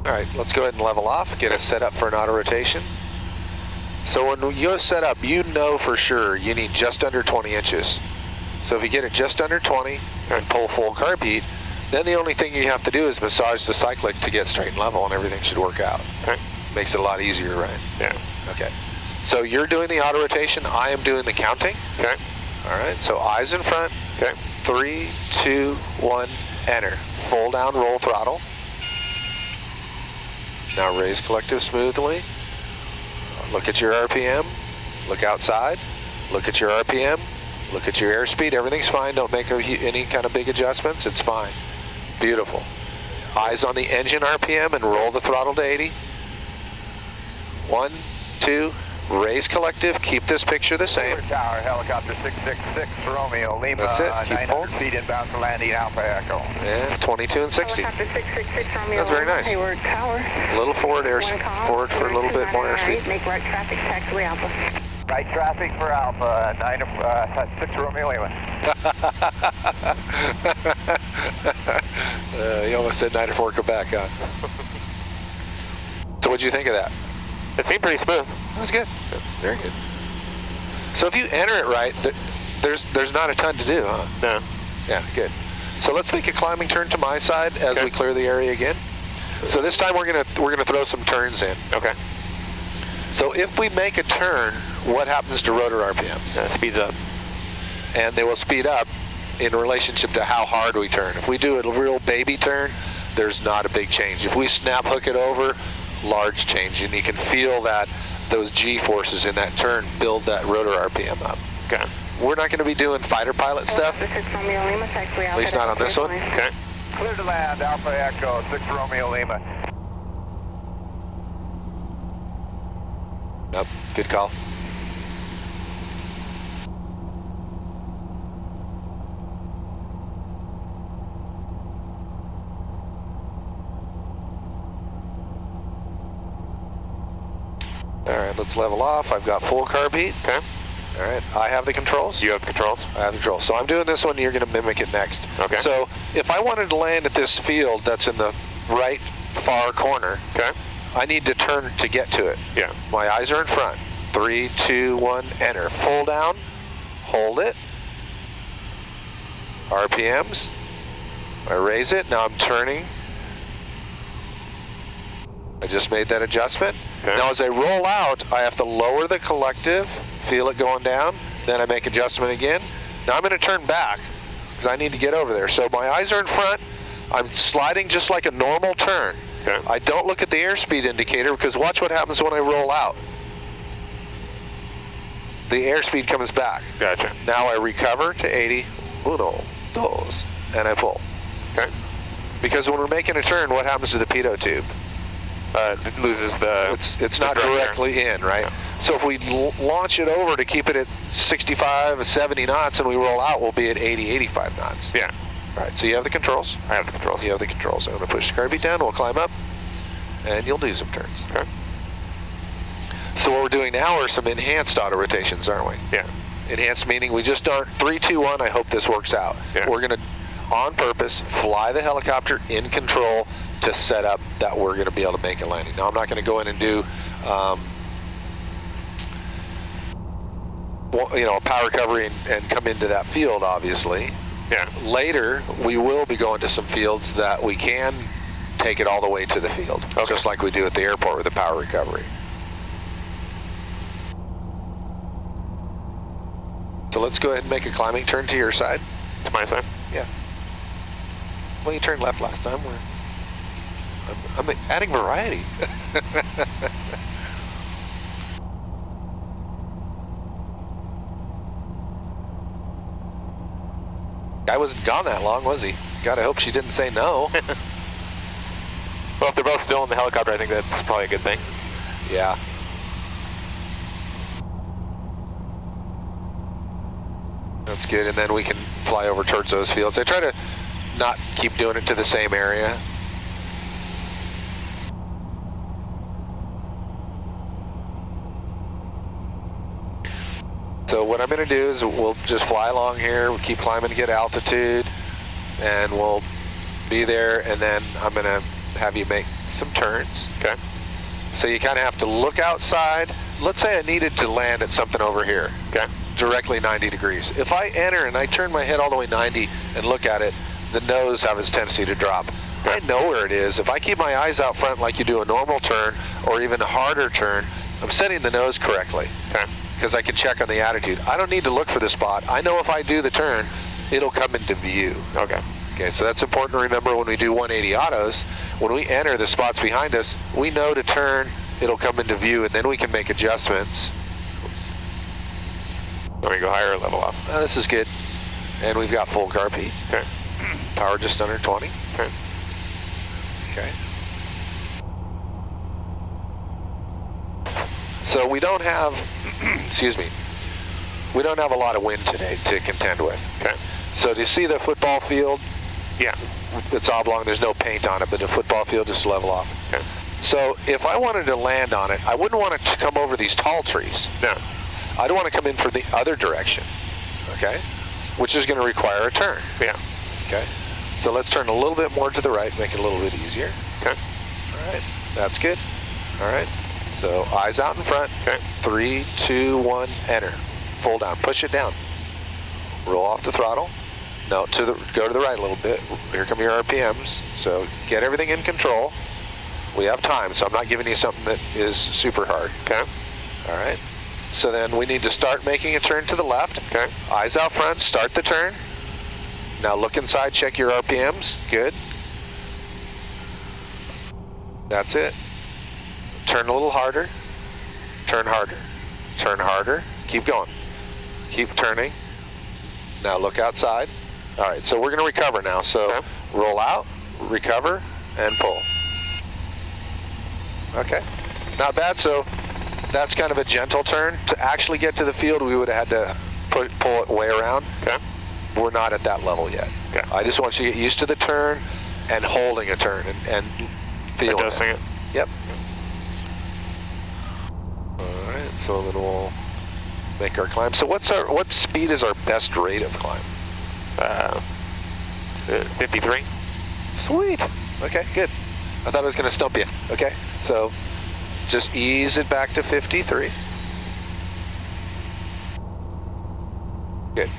All right, let's go ahead and level off, get us set up for an auto rotation. So when you set up, you know for sure you need just under 20 inches. So if you get it just under 20 and pull full carb heat, then the only thing you have to do is massage the cyclic to get straight and level, and everything should work out. Okay. Makes it a lot easier, right? Yeah. Okay. So you're doing the auto rotation, I am doing the counting. Okay. All right, so eyes in front. Okay. 3, 2, 1, enter. Full down, roll throttle. Now raise collective smoothly. Look at your RPM. Look outside. Look at your RPM. Look at your airspeed. Everything's fine. Don't make any kind of big adjustments. It's fine. Beautiful. Eyes on the engine RPM and roll the throttle to 80. 1, 2, raise collective. Keep this picture the same. Tower, helicopter 666, Romeo, Lima. That's it. Keep 900 feet inbound for landing, Alpha Echo. And 22 and 60. Helicopter 666, Romeo. That's very nice. Hayward Tower. A little forward forward for a little bit more airspeed. Make right traffic, taxiway Alpha. Right traffic for Alpha, 6 Romeo, Lima. You almost said 94 Quebec, huh? So what'd you think of that? It seemed pretty smooth. That was good. Very good. So if you enter it right, there's not a ton to do, huh? No. Yeah, good. So let's make a climbing turn to my side as we clear the area again. So this time we're gonna throw some turns in. Okay. So if we make a turn, what happens to rotor RPMs? Speeds up. And they will speed up in relationship to how hard we turn. If we do a real baby turn, there's not a big change. If we snap hook it over, large change, and you can feel that those G-forces in that turn build that rotor RPM up. Okay. We're not going to be doing fighter pilot stuff, at least not on this one. Okay. Clear to land, Alpha Echo, 6 Romeo, Lima. Yep, good call. All right, let's level off. I've got full carb heat. Okay. All right, I have the controls. You have controls? I have the controls. So I'm doing this one, you're going to mimic it next. Okay. So if I wanted to land at this field that's in the right far corner, okay, I need to turn to get to it. Yeah. My eyes are in front. 3, 2, 1, enter. Full down, hold it. RPMs. I raise it, now I'm turning. I just made that adjustment. Okay. Now as I roll out, I have to lower the collective, feel it going down, then I make adjustment again. Now I'm going to turn back because I need to get over there. So my eyes are in front, I'm sliding just like a normal turn. Okay. I don't look at the airspeed indicator because watch what happens when I roll out. The airspeed comes back. Gotcha. Now I recover to 80, 1, 2, and I pull. Okay. Because when we're making a turn, what happens to the pitot tube? It loses the... It's not directly in, right? Yeah. So if we launch it over to keep it at 65, 70 knots, and we roll out, we'll be at 80, 85 knots. Yeah. All right, so you have the controls? I have the controls. You have the controls. I'm going to push the carb heat down, we'll climb up, and you'll do some turns. Okay. So what we're doing now are some enhanced auto rotations, aren't we? Yeah. Enhanced meaning we just aren't 3, 2, 1, I hope this works out. Yeah. We're going to, on purpose, fly the helicopter in control to set up that we're going to be able to make a landing. Now I'm not going to go in and do power recovery and come into that field, obviously. Yeah. Later, we will be going to some fields that we can take it all the way to the field, just like we do at the airport with the power recovery. So let's go ahead and make a climbing turn to your side. To my side? Yeah. Well, you turned left last time. I'm adding variety. Guy wasn't gone that long, was he? God, I hope she didn't say no. Well, if they're both still in the helicopter, I think that's probably a good thing. Yeah. That's good, and then we can fly over towards those fields. I try to not keep doing it to the same area. So what I'm going to do is we'll just fly along here, we'll keep climbing to get altitude, and we'll be there, and then I'm going to have you some turns. Okay. So you kind of have to look outside. Let's say I needed to land at something over here. Okay. Directly 90 degrees. If I enter and I turn my head all the way 90 and look at it, the nose has its tendency to drop. I know where it is. If I keep my eyes out front like you do a normal turn or even a harder turn, I'm setting the nose correctly. Okay. Because I can check on the attitude. I don't need to look for the spot. I know if I do the turn, it'll come into view. Okay. Okay, so that's important to remember when we do 180 autos. When we enter the spots behind us, we know to turn, it'll come into view, and then we can make adjustments. Let me go higher or level off. This is good. And we've got full carb. Okay. Power just under 20. Okay. Okay. So we don't have, excuse me, we don't have a lot of wind today to contend with. Okay. So do you see the football field? Yeah. It's oblong, there's no paint on it, but the football field just level off. Okay. So if I wanted to land on it, I wouldn't want it to come over these tall trees. No. I'd want to come in from the other direction, okay? Which is going to require a turn. Yeah. Okay. So let's turn a little bit more to the right, make it a little bit easier. Okay. All right. That's good. All right. So eyes out in front. Okay. 3, 2, 1, enter. Full down. Push it down. Roll off the throttle. No, go to the right a little bit. Here come your RPMs. So get everything in control. We have time, so I'm not giving you something that is super hard. Okay. All right. So then we need to start making a turn to the left. Okay. Eyes out front, start the turn. Now look inside, check your RPMs. Good. That's it. Turn a little harder. Turn harder. Turn harder. Keep going. Keep turning. Now look outside. All right, so we're going to recover now. So Okay. roll out, recover, and pull. Okay. Not bad. So that's kind of a gentle turn. To actually get to the field, we would have had to pull it way around. Okay. We're not at that level yet. Okay. I just want you to get used to the turn and holding a turn and feeling Adjusting it. Yep. All right, so then we'll make our climb. So what speed is our best rate of climb? 53. Sweet. Okay, good. I thought I was going to stump you. Okay, so just ease it back to 53. Good.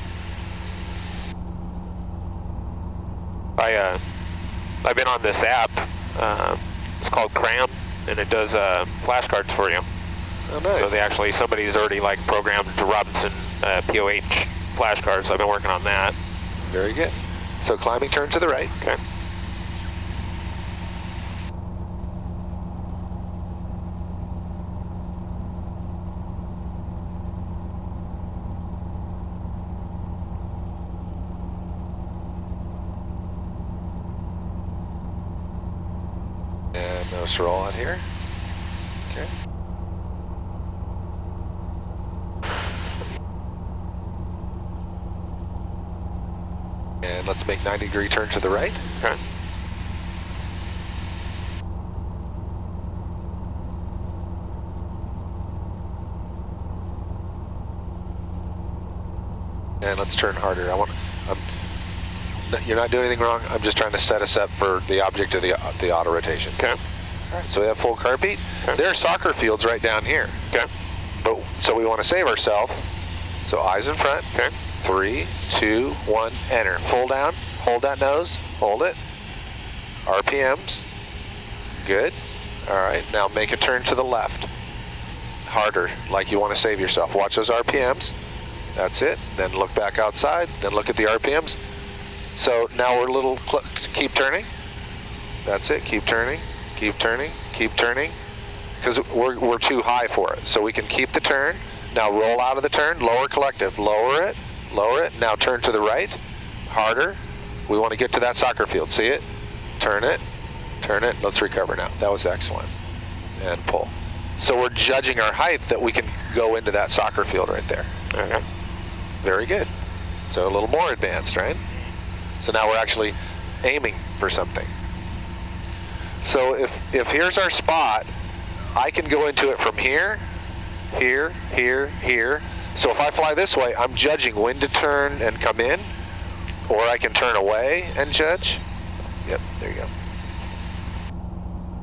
I've been on this app. It's called Cram, and it does flashcards for you. Oh, nice. So somebody's already like programmed the Robinson POH flashcards. So I've been working on that. Very good. So climbing turn to the right. Okay. And nose roll on here. Okay. And let's make 90-degree turn to the right. Okay. And let's turn harder. You're not doing anything wrong. I'm just trying to set us up for the object of the auto rotation. Okay. All right, so we have full carb beat. Okay. There are soccer fields right down here. Okay. But so we want to save ourselves. So eyes in front. Okay. 3, 2, 1, enter. Full down. Hold that nose. Hold it. RPMs. Good. All right. Now make a turn to the left. Harder, like you want to save yourself. Watch those RPMs. That's it. Then look back outside. Then look at the RPMs. So now we're a little, keep turning. That's it. Keep turning. Keep turning. Keep turning. Because we're too high for it. So we can keep the turn. Now roll out of the turn. Lower collective. Lower it. Lower it. Now turn to the right. Harder. We want to get to that soccer field. See it? Turn it. Turn it. Let's recover now. That was excellent. And pull. So we're judging our height that we can go into that soccer field right there. Okay. Very good. So a little more advanced, right? So now we're actually aiming for something. So if here's our spot, I can go into it from here, here, here, here. So if I fly this way, I'm judging when to turn and come in, or I can turn away and judge. Yep, there you go.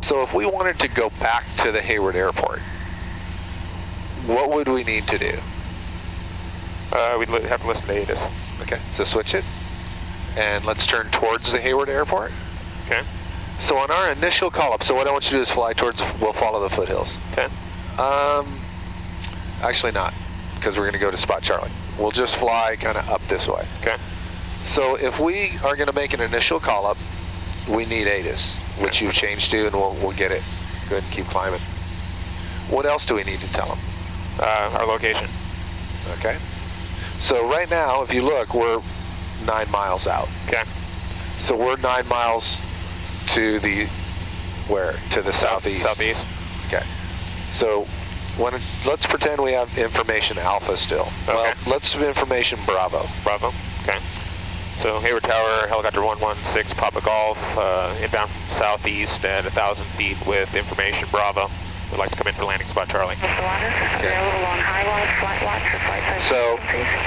So if we wanted to go back to the Hayward Airport, what would we need to do? We'd have to listen to ATIS. Okay, so switch it. And let's turn towards the Hayward Airport. Okay. So on our initial call-up, so what I want you to do is fly towards, we'll follow the foothills. Okay. Actually not, because we're going to go to Spot Charlie. We'll just fly kind of up this way. Okay. So if we are going to make an initial call-up, we need ATIS, which you've changed to, and we'll get it. Go ahead and keep climbing. What else do we need to tell them? Our location. Okay. So right now, if you look, we're 9 miles out. Okay. So we're 9 miles to the, where? To the southeast. Southeast. Okay. So let's pretend we have information Alpha still. Okay. Well, let's have information Bravo. Bravo. Okay. So Hayward Tower, helicopter 116, Papa Golf, inbound from southeast at 1,000 feet with information Bravo. We'd like to come in for landing Spot Charlie. Okay. Available on high watch, flight watch, or flight type. So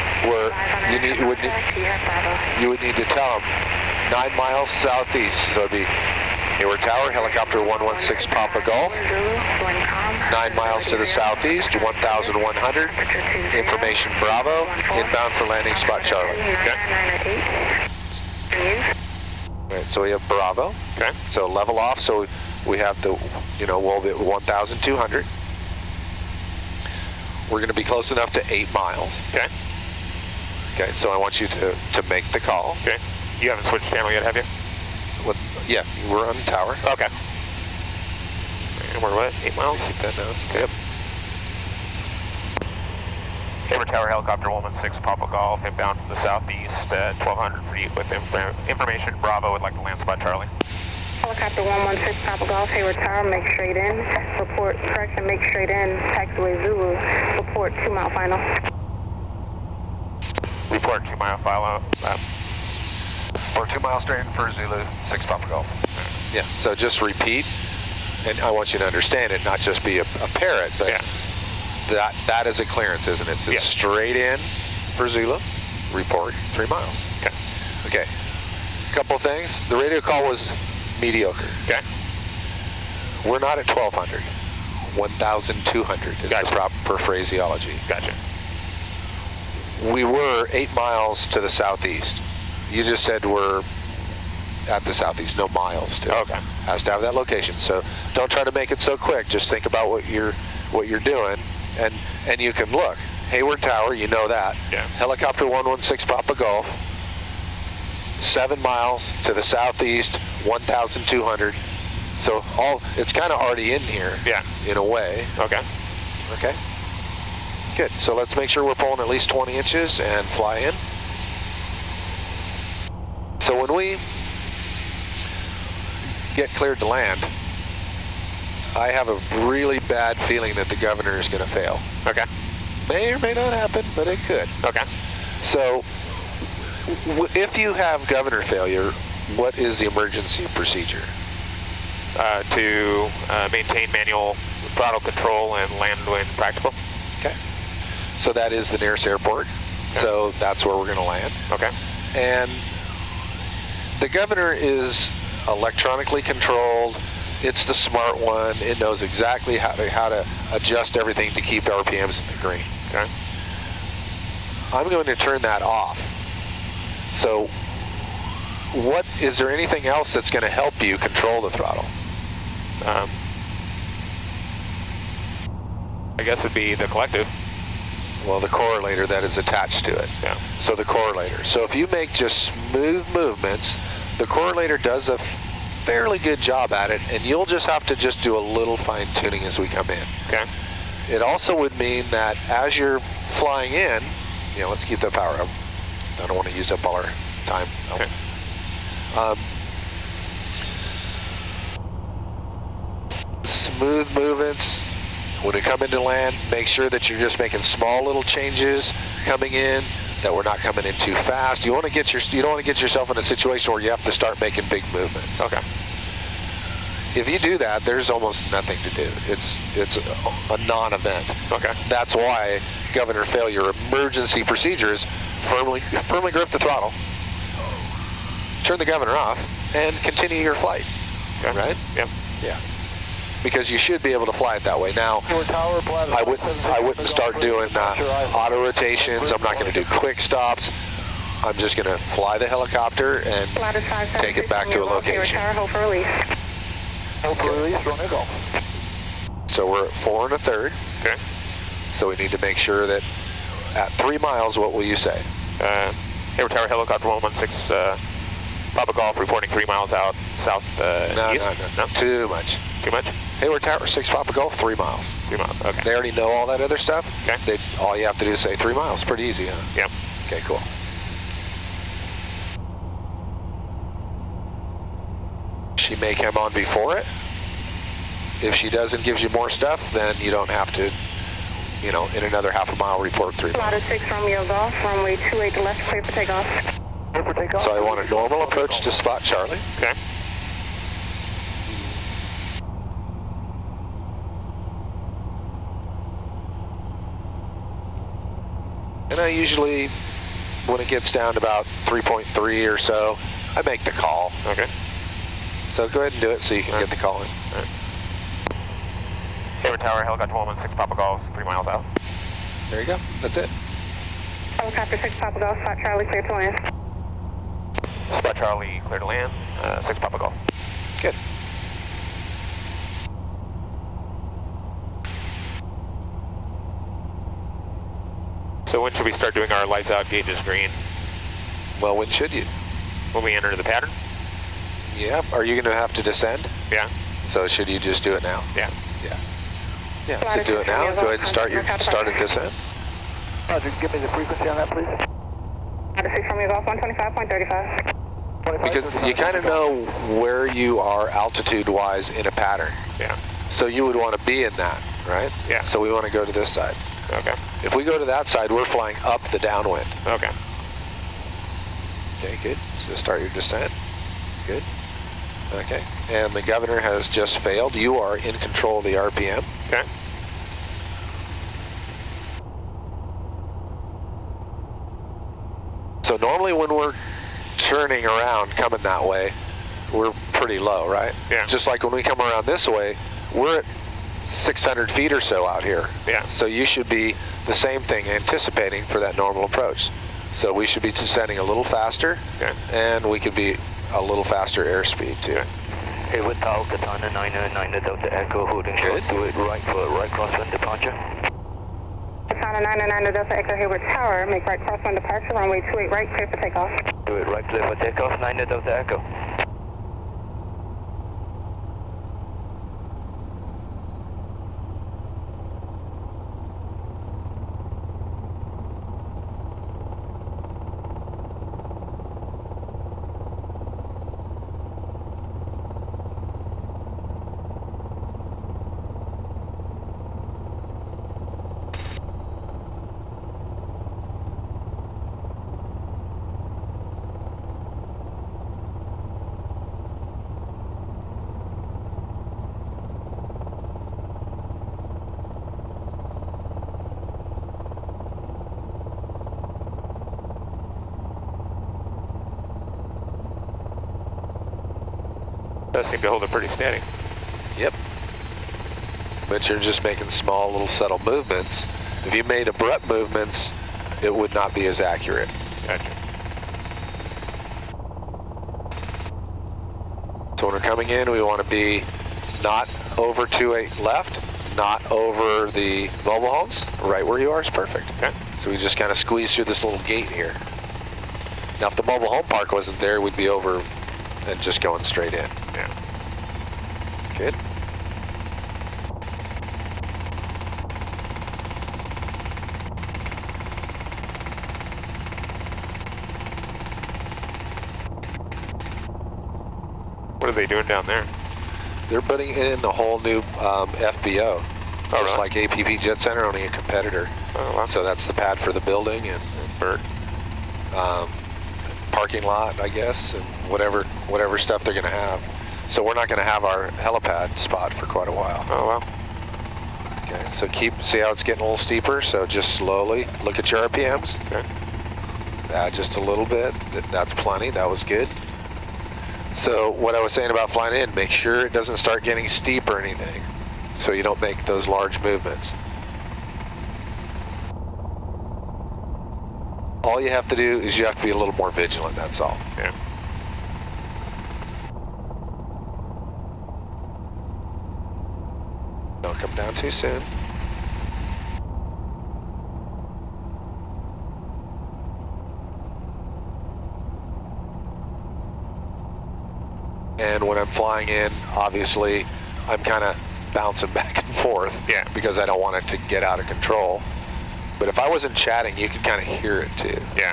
you would need to tell them 9 miles southeast. So it'd be Hayward Tower, helicopter 116 Papa Golf, 9 miles to the southeast, 1,100, information Bravo, inbound for landing Spot Charlie. Okay. All right, so we have Bravo. Okay. So level off, so we have the, we'll be at 1,200. We're going to be close enough to 8 miles. Okay. Okay, so I want you to make the call. Okay. You haven't switched channel yet, have you? Yeah, we're on the tower. Okay. And we're what? 8 miles? Keep that nose. Yep. Hayward Tower, helicopter 116, Papa Golf, inbound from the southeast at 1,200 feet with information Bravo. Would like to land Spot Charlie. Helicopter 116 Papa Golf, Hayward Tower, make straight in. Report correction, make straight in. Taxiway Zulu, report 2 mile final. Report 2 mile final. Or 2 miles straight in for Zulu, 6 Papa Golf. Yeah, so just repeat, and I want you to understand it, not just be a parrot, but Yeah. that is a clearance, isn't it? So straight in for Zulu, report 3 miles. Okay. Okay, couple things. The radio call was mediocre. Okay. We're not at 1,200. 1,200 is Gotcha. the proper phraseology. Gotcha. We were 8 miles to the southeast. You just said we're at the southeast, no miles to. Okay. Has to have that location. So don't try to make it so quick. Just think about what you're doing, and you can look. Hayward Tower, you know that. Yeah. Helicopter 116 Papa Golf, 7 miles to the southeast, 1,200. So it's kind of already in here. Yeah. In a way. Okay. Okay. Good. So let's make sure we're pulling at least 20 inches and fly in. So when we get cleared to land, I have a really bad feeling that the governor is going to fail. Okay. May or may not happen, but it could. Okay. So if you have governor failure, what is the emergency procedure? To maintain manual throttle control and land when practical. Okay. So that is the nearest airport. Okay. So that's where we're going to land. Okay. And the governor is electronically controlled. It's the smart one. It knows exactly how to adjust everything to keep RPMs in the green. Okay. I'm going to turn that off. So is there anything else that's going to help you control the throttle? I guess it'd be the collective. Well, the correlator that is attached to it. Yeah. So the correlator. So if you make just smooth movements, the correlator does a fairly good job at it, and you'll just have to just do a little fine tuning as we come in. Okay. It also would mean that as you're flying in, let's keep the power up. I don't want to use up all our time. Okay. Smooth movements. When we come into land, make sure that you're just making small little changes coming in, that we're not coming in too fast. You don't want to get yourself in a situation where you have to start making big movements. Okay. If you do that, there's almost nothing to do. It's a non-event. Okay. That's why governor failure emergency procedures firmly grip the throttle, turn the governor off, and continue your flight. Okay. Right? Yep. Yeah. because you should be able to fly it that way. Now, I wouldn't start doing auto rotations. I'm not going to do quick stops. I'm just going to fly the helicopter and take it back to a location. Hold for release. Hold for release, run it off. So we're at 4 1/3. Okay. So we need to make sure that at 3 miles, what will you say? Hayward Tower helicopter 116, Papa Golf reporting 3 miles out south east. No, too much. Too much? Hayward Tower 6 Papa Golf, 3 miles. 3 miles, okay. They already know all that other stuff. Okay. All you have to do is say 3 miles. Pretty easy, huh? Yep. Okay, cool. She may come on before it. If she doesn't, gives you more stuff, then you don't have to, you know, in another half a mile report 3 miles. Slaughter 6 Romeo Golf, runway 28 to left, clear for takeoff. Clear for takeoff. So I want a normal approach to spot Charlie. Okay. And I usually, when it gets down to about 3.3 or so, I make the call. Okay. So go ahead and do it so you can get the call in. All right. Hayward Tower, helicopter 116, Papa Golf, 3 miles out. There you go. That's it. Helicopter 6 Papa Golf, spot Charlie, clear to land. Spot Charlie, clear to land, 6 Papa Golf. Good. So when should we start doing our lights out, gauges green? Well, when should you? When we enter the pattern? Yeah. Are you going to have to descend? Yeah. So should you just do it now? Yeah. Yeah. Yeah. So do it now. Go ahead and start a descent. Roger, give me the frequency on that, please. Slaughter 6 Romeo Golf, 125.35. Because you kind of know where you are altitude-wise in a pattern. Yeah. So you would want to be in that, right? Yeah. So we want to go to this side. Okay. If we go to that side, we're flying up the downwind. Okay. Okay, good. So start your descent. Good. Okay. And the governor has just failed. You are in control of the RPM. Okay. So normally when we're turning around, coming that way, we're pretty low, right? Yeah. Just like when we come around this way, we're at 600 feet or so out here. Yeah. So you should be the same thing, anticipating for that normal approach. So we should be descending a little faster, Okay. and we could be a little faster airspeed too. Okay. Hayward Tower, Katana 999 Delta Echo, holding Good. short to it, right foot, right crosswind departure. Katana 999 Delta Echo Hayward Tower, make right crosswind departure, runway 28 right, clear for takeoff. Do it right, clear for takeoff, 9 Delta Echo. Does seem to hold it pretty steady. Yep. But you're just making small, little, subtle movements. If you made abrupt movements, it would not be as accurate. Gotcha. So when we're coming in, we want to be not over 28 left, not over the mobile homes. Right where you are is perfect. Okay. So we just kind of squeeze through this little gate here. Now, if the mobile home park wasn't there, we'd be over and just going straight in. Yeah. Good. What are they doing down there? They're putting in a whole new FBO. Just really? like APP Jet Center, only a competitor. Oh, wow. So that's the pad for the building and Bird. Parking lot, I guess, and whatever stuff they're going to have. So we're not going to have our helipad spot for quite a while. Oh, wow. Okay, so see how it's getting a little steeper? So just slowly look at your RPMs. Okay. Just a little bit. That's plenty. That was good. So what I was saying about flying in, make sure it doesn't start getting steep or anything, so you don't make those large movements. All you have to do is you have to be a little more vigilant, that's all. Yeah. Don't come down too soon. And when I'm flying in, obviously, I'm kind of bouncing back and forth, Yeah. because I don't want it to get out of control. But if I wasn't chatting, you could kind of hear it too. Yeah.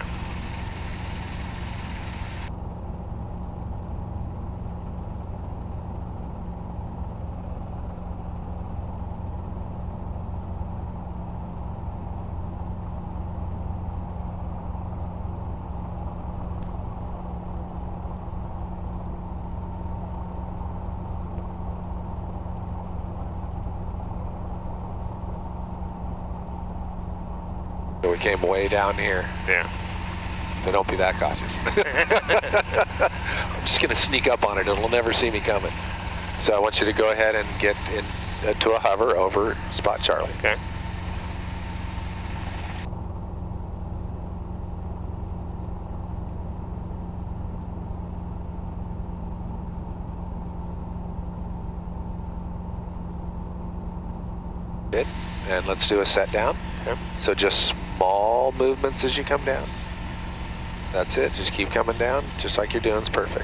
So we came way down here. Yeah. So don't be that cautious. I'm just going to sneak up on it. It'll never see me coming. So I want you to go ahead and get into a hover over Spot Charlie. Okay. Good. And let's do a set down. Okay. So just small movements as you come down. That's it. Just keep coming down, just like you're doing is perfect.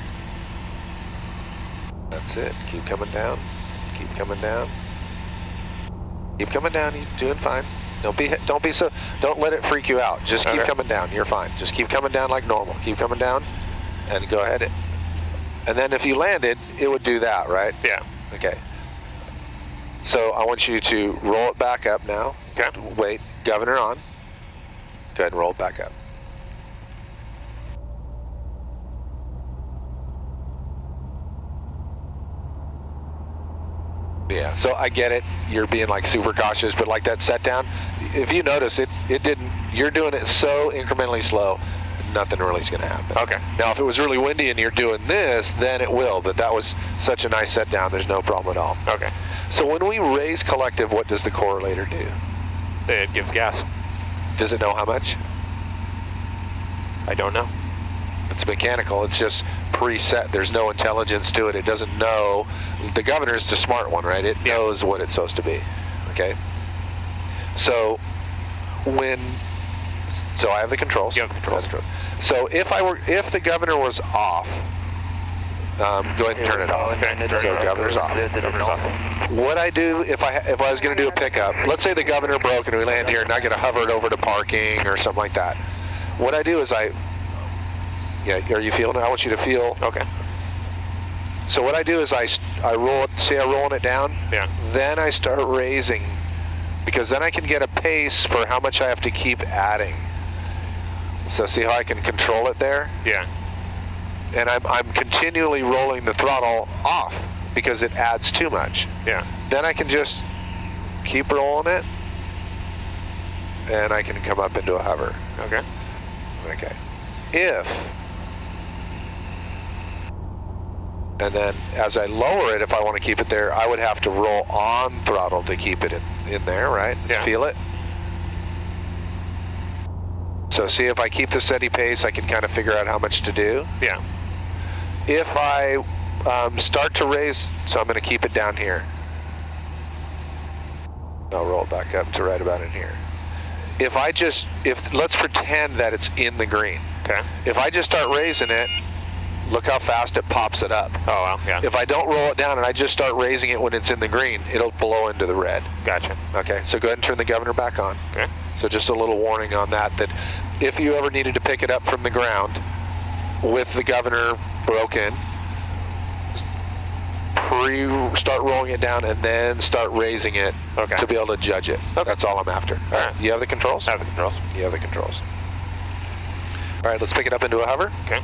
That's it. Keep coming down. Keep coming down. Keep coming down. You're doing fine. Don't let it freak you out. Just keep Okay. coming down. You're fine. Just keep coming down like normal. Keep coming down, and go ahead. And then if you landed, it would do that, right? Yeah. Okay. So I want you to roll it back up now. Okay. Wait, governor on. Go ahead and roll it back up. Yeah, so I get it. You're being like super cautious, but like that set down, if you notice it didn't, you're doing it so incrementally slow, nothing really is going to happen. Okay. Now, if it was really windy and you're doing this, then it will, but that was such a nice set down, there's no problem at all. Okay. So when we raise collective, what does the correlator do? It gives gas. Does it know how much? I don't know. It's mechanical. It's just preset. There's no intelligence to it. It doesn't know. The governor's the smart one, right? It knows what it's supposed to be. Okay. So I have the controls. You have the controls. So if the governor was off, go ahead and turn it off. Okay. So governor's off. Governor's off. What I do if I was going to do a pickup, let's say the governor broke and we land here and I get to hover it over to parking or something like that. What I do is are you feeling it? I want you to feel. Okay. So what I do is I roll it, see I'm rolling it down? Yeah. Then I start raising, because then I can get a pace for how much I have to keep adding. So see how I can control it there? Yeah. And I'm continually rolling the throttle off because it adds too much. Yeah. Then I can just keep rolling it, and I can come up into a hover. Okay. Okay. And then as I lower it, if I want to keep it there, I would have to roll on throttle to keep it in there, right? Yeah. Feel it? So see, if I keep the steady pace, I can kind of figure out how much to do. Yeah. If I start to raise, so I'm going to keep it down here. I'll roll it back up to right about in here. Let's pretend that it's in the green. Okay. If I just start raising it, look how fast it pops it up. Oh, well, yeah. If I don't roll it down and I just start raising it when it's in the green, it'll blow into the red. Gotcha. Okay, so go ahead and turn the governor back on. Okay. So just a little warning on that if you ever needed to pick it up from the ground with the governor broken, start rolling it down and then start raising it to be able to judge it. Okay. That's all I'm after. All right. You have the controls? I have the controls. You have the controls. All right, let's pick it up into a hover. Okay.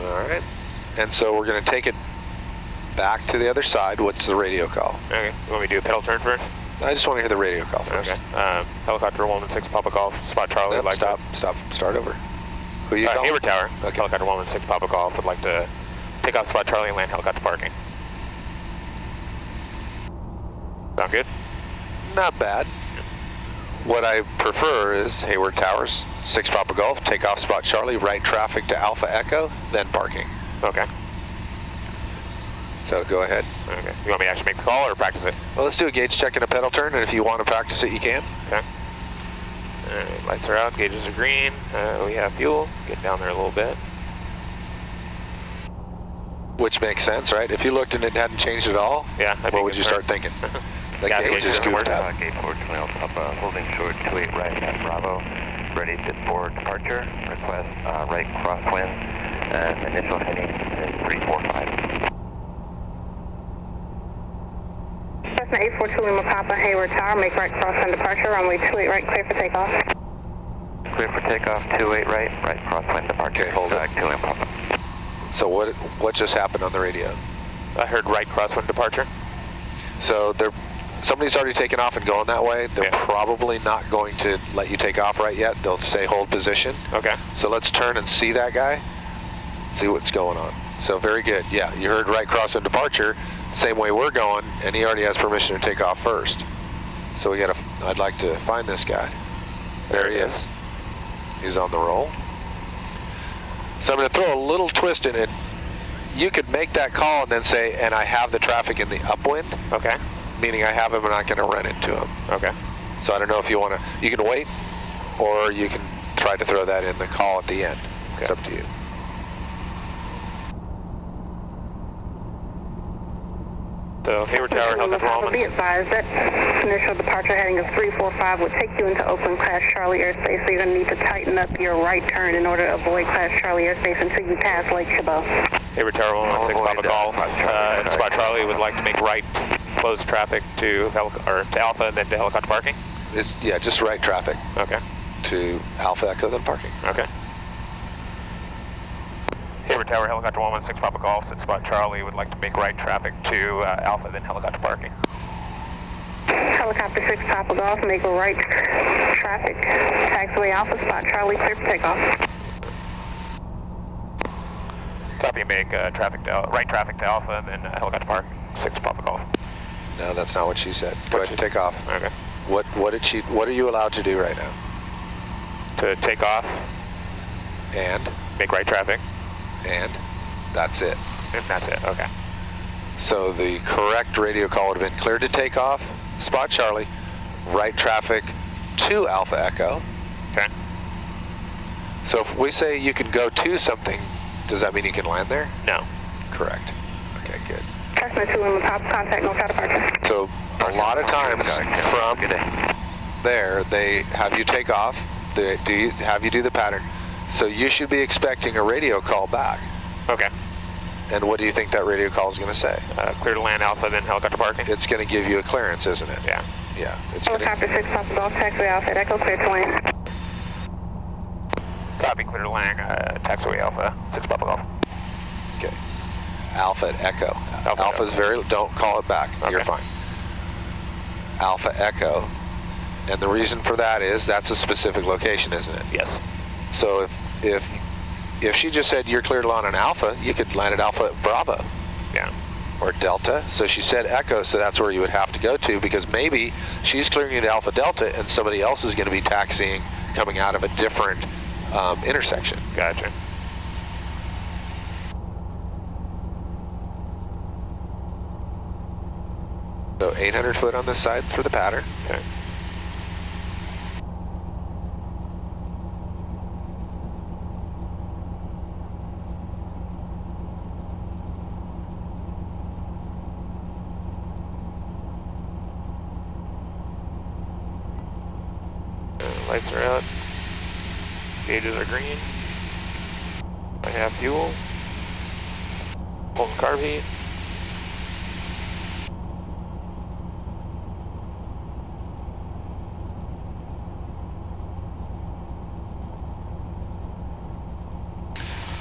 All right. And so we're going to take it back to the other side. What's the radio call? Okay. You want me to do a pedal turn first? I just want to hear the radio call first. Okay. Helicopter 116 Papa Golf, Spot Charlie. Nope, Like stop, start over. Who you calling? Hayward Tower. Okay. Helicopter 116 Papa Golf would like to take off Spot Charlie and land helicopter parking. Sound good? Not bad. What I prefer is Hayward Towers, 6 Papa Golf, take off Spot Charlie, right traffic to Alpha Echo, then parking. Okay. So go ahead. Okay. You want me to actually make the call or practice it? Well, let's do a gauge check and a pedal turn, and if you want to practice it, you can. Okay. Lights are out, gauges are green. We have fuel. Get down there a little bit. Which makes sense, right? If you looked and it hadn't changed at all, Yeah. what would you start thinking? The Gas gauge gauge is doesn't goofed work. up. Gate 4 Trail Papa, holding short 28 right at Bravo, ready for departure, request right crosswind, and initial heading is 345. Cessna 842 Lima Papa, Hayward Tower, make right crosswind departure, runway 28 right, clear for takeoff. Clear for takeoff, 28 right crosswind departure. Okay, hold it. 2 Lima Papa. So what just happened on the radio? I heard right crosswind departure. So somebody's already taken off and going that way. They're Yeah. probably not going to let you take off right yet. They'll say hold position. Okay. So let's turn and see that guy, see what's going on. So very good. Yeah, you heard right crosswind departure, same way we're going, and he already has permission to take off first. So I'd like to find this guy. There he is. He's on the roll. So I'm going to throw a little twist in it. You could make that call and then say, and I have the traffic in the upwind, Okay. meaning I have him and not going to run into him. Okay. So I don't know if you want to, you can wait, or you can try to throw that in the call at the end. It's Okay. up to you. So Hayward Tower, Lima helicopter Papa, be 116. advised that initial departure heading of 345 would take you into open class Charlie airspace, so you're going to need to tighten up your right turn in order to avoid class Charlie airspace until you pass Lake Chabot. Hayward Tower 116 Papa Golf. Spot Charlie would like to make right, close traffic to Alpha and then to helicopter parking. Yeah, just right traffic Okay. to Alpha Echo, then parking. Okay. Hayward Tower, helicopter 116 Papa Golf, at Spot Charlie would like to make right traffic to Alpha, then helicopter parking. Helicopter 6 Papa Golf, make right traffic, taxiway Alpha, Spot Charlie, clear for takeoff. Copy, make right traffic to Alpha, and then helicopter parking, 6 Papa Golf. No, that's not what she said. Go ahead and take off. Okay. What are you allowed to do right now? To take off, And make right traffic, that's it. and that's it. Okay. So the correct radio call would have been cleared to take off, Spot Charlie, right traffic to Alpha Echo. Okay. So if we say you can go to something, does that mean you can land there? No. Correct. Okay, good. Cessna 2 Lima Papa, contact no departure. So a lot of times from there, they have you take off, they have you do the pattern. So you should be expecting a radio call back. Okay. And what do you think that radio call is going to say? Clear to land Alpha, then helicopter parking. It's going to give you a clearance, isn't it? Yeah. Yeah. It's going to. Helicopter 6 Papa Golf, taxiway Alpha, Echo, clear to land. Copy, clear to land taxiway Alpha, 6 Papa Golf. Okay. Alpha at Echo. Alpha Alpha's Echo. don't call it back. Okay. You're fine. Alpha Echo. And the reason for that is that's a specific location, isn't it? Yes. So if she just said you're cleared to land on Alpha, you could land at Alpha at Bravo. Yeah. Or Delta. So she said Echo, so that's where you would have to go to, because maybe she's clearing you to Alpha Delta and somebody else is going to be taxiing coming out of a different intersection. Gotcha. So 800 foot on this side for the pattern. Okay. Lights are out. Gauges are green. I have fuel. Pulling carb heat.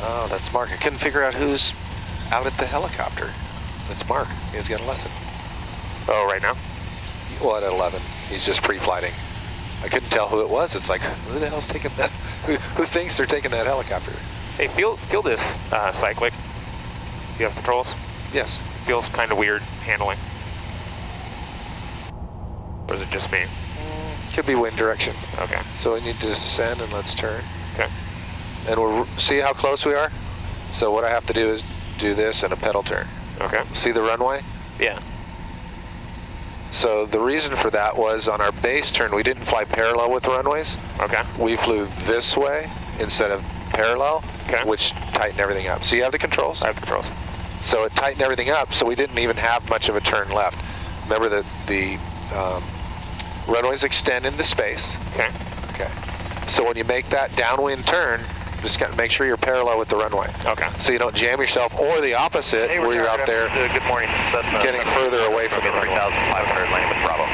Oh, that's Mark. I couldn't figure out who's out at the helicopter. That's Mark. He's got a lesson. Oh, right now? Well, at 11. He's just pre-flighting. I couldn't tell who it was. It's like, who the hell's taking that? Who thinks they're taking that helicopter? Hey, feel this cyclic. Do you have controls? Yes. Feels kind of weird handling. Or is it just me? Could be wind direction. Okay. So we need to descend and let's turn. Okay. And we'll see how close we are? So what I have to do is do this and a pedal turn. Okay. See the runway? Yeah. So the reason for that was on our base turn, we didn't fly parallel with the runways. Okay. We flew this way instead of parallel, okay, which tightened everything up. So you have the controls? I have the controls. So it tightened everything up, so we didn't even have much of a turn left. Remember that the runways extend into space. Okay. Okay. So when you make that downwind turn, just got to make sure you're parallel with the runway. Okay. So you don't jam yourself, or the opposite, where you're out there good morning. getting further away from the runway. 3,500, landing with Bravo.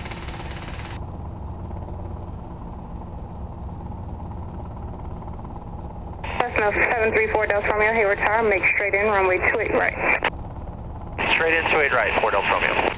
Cessna 734 Delta Romeo, Hayward Tower, make straight in, runway 28 right. Straight in, 28 right, 4 Delta Romeo.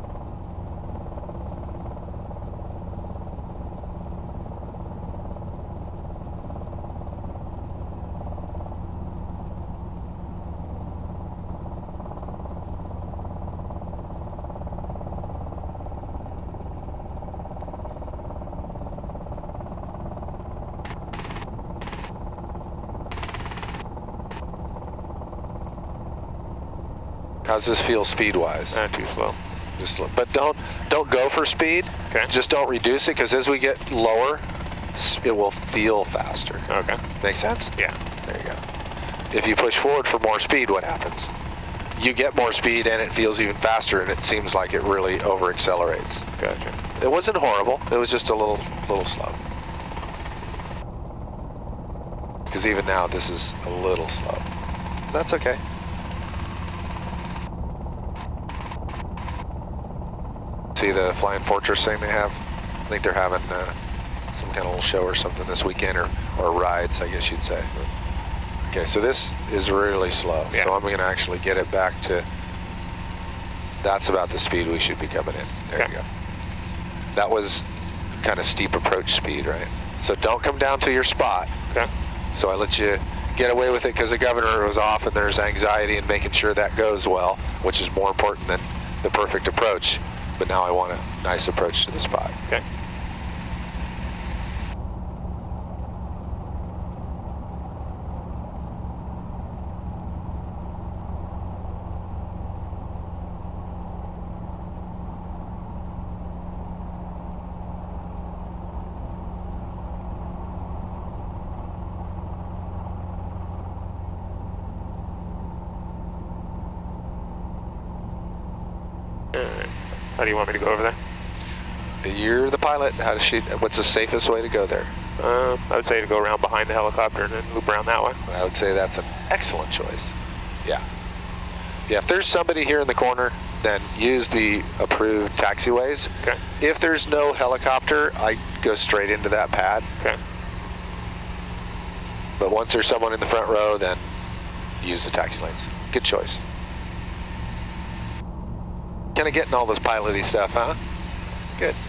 How's this feel speed-wise? Not too slow. But don't go for speed. Okay. Just don't reduce it, because as we get lower, it will feel faster. Okay. Make sense? Yeah. There you go. If you push forward for more speed, what happens? You get more speed and it feels even faster, and it seems like it really over-accelerates. Gotcha. It wasn't horrible. It was just a little slow. Because even now, this is a little slow. That's okay. See the Flying Fortress thing they have? I think they're having some kind of little show or something this weekend, or rides, I guess you'd say. Okay, so this is really slow. Yeah. So I'm going to actually get it back to, that's about the speed we should be coming in. There okay. you go. That was kind of steep approach speed, right? So don't come down to your spot. Okay. So I let you get away with it because the governor was off, and there's anxiety in making sure that goes well, which is more important than the perfect approach. But now I want a nice approach to the spot. Okay. How do you want me to go over there? You're the pilot. What's the safest way to go there? I would say to go around behind the helicopter and then loop around that way. I would say that's an excellent choice. Yeah. Yeah, if there's somebody here in the corner, then use the approved taxiways. Okay. If there's no helicopter, I go straight into that pad. Okay. But once there's someone in the front row, then use the taxi lanes. Good choice. Kind of getting all this piloty stuff, huh? Good.